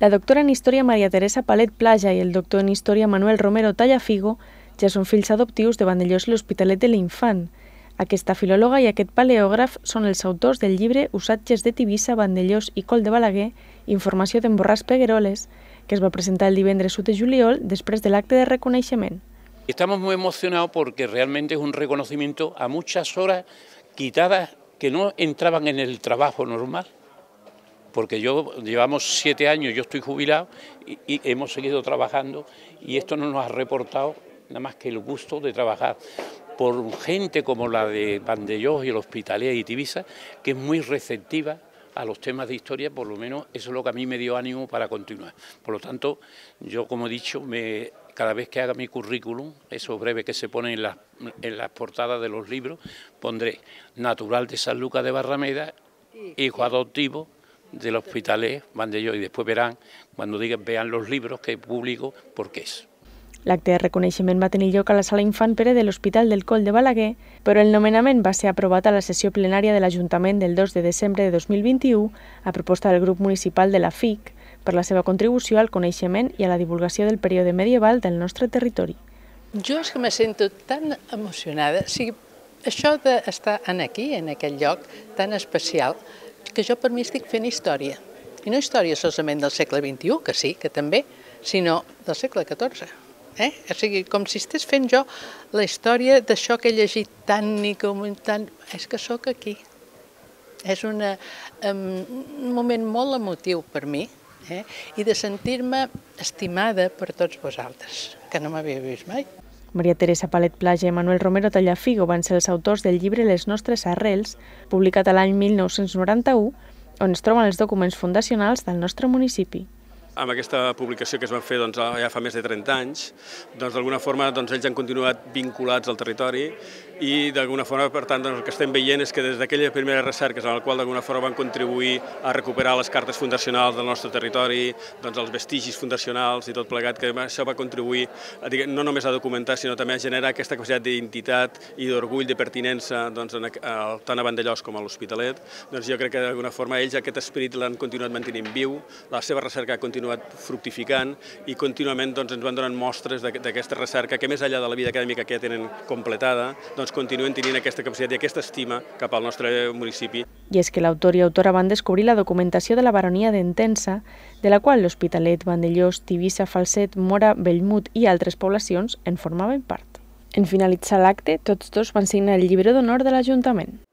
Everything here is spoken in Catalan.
La doctora en Història Maria Teresa Palet Plaja i el doctor en Història Manuel Romero Tallafigo ja són fills adoptius de Vandellós i l'Hospitalet de l'Infant. Aquesta filòloga i aquest paleògraf són els autors del llibre Usatges de Tivissa, Vandellós i Coll de Balaguer, informació d'en Borràs Pegueroles, que es va presentar el divendres 1 de juliol después del acte de reconeixement. Estamos muy emocionados porque realmente es un reconocimiento a muchas horas quitadas que no entraban en el trabajo normal. Porque llevamos 7 años, yo estoy jubilado y hemos seguido trabajando y esto no nos ha reportado nada más que el gusto de trabajar por gente como la de Vandellós y el Hospitalet y Tivissa, que es muy receptiva a los temas de historia, por lo menos eso es lo que a mí me dio ánimo para continuar. Por lo tanto, yo como he dicho, cada vez que haga mi currículum, eso breve que se pone en las portadas de los libros, pondré natural de San Lucas de Barrameda, hijo adoptivo del Hospitalet, Vandellós, y después verán, cuando vean los libros que publico, por qué es. L'acte de reconeixement va tenir lloc a la Sala Infant Pere de l'Hospital del Coll de Balaguer, però el nomenament va ser aprovat a la sessió plenària de l'Ajuntament del 2 de desembre de 2021 a proposta del grup municipal de la FIC per la seva contribució al coneixement i a la divulgació del període medieval del nostre territori. Jo és que me sento tan emocionada, això d'estar aquí, en aquest lloc tan especial, que jo per mi estic fent història. I no història solament del segle XXI, que sí, que també, sinó del segle XIV. O sigui, com si estigués fent jo la història d'això que he llegit tant i com tant... És que sóc aquí. És un moment molt emotiu per mi i de sentir-me estimada per tots vosaltres, que no m'havia vist mai. Maria Teresa Palet Plaja i Manuel Romero Tallafigo van ser els autors del llibre Les nostres arrels, publicat a l'any 1991, on es troben els documents fundacionals del nostre municipi. Amb aquesta publicació que es van fer ja fa més de 30 anys, d'alguna forma ells han continuat vinculats al territori i d'alguna forma, per tant, el que estem veient és que des d'aquelles primeres recerques en la qual d'alguna forma van contribuir a recuperar les cartes fundacionals del nostre territori, els vestigis fundacionals i tot plegat, que això va contribuir no només a documentar, sinó també a generar aquesta capacitat d'identitat i d'orgull, de pertinença tant a Vandellós com a l'Hospitalet. Jo crec que d'alguna forma ells aquest esperit l'han continuat mantenint viu, la seva recerca ha continuat fructificant i contínuament ens van donant mostres d'aquesta recerca que més enllà de la vida acadèmica que ja tenen completada, continuen tenint aquesta capacitat i aquesta estima cap al nostre municipi. I és que l'autor i autora van descobrir la documentació de la baronia d'Entença, de la qual l'Hospitalet, Vandellós, Tivissa, Falset, Móra, Bellmunt i altres poblacions en formaven part. En finalitzar l'acte, tots dos van signar el llibre d'honor de l'Ajuntament.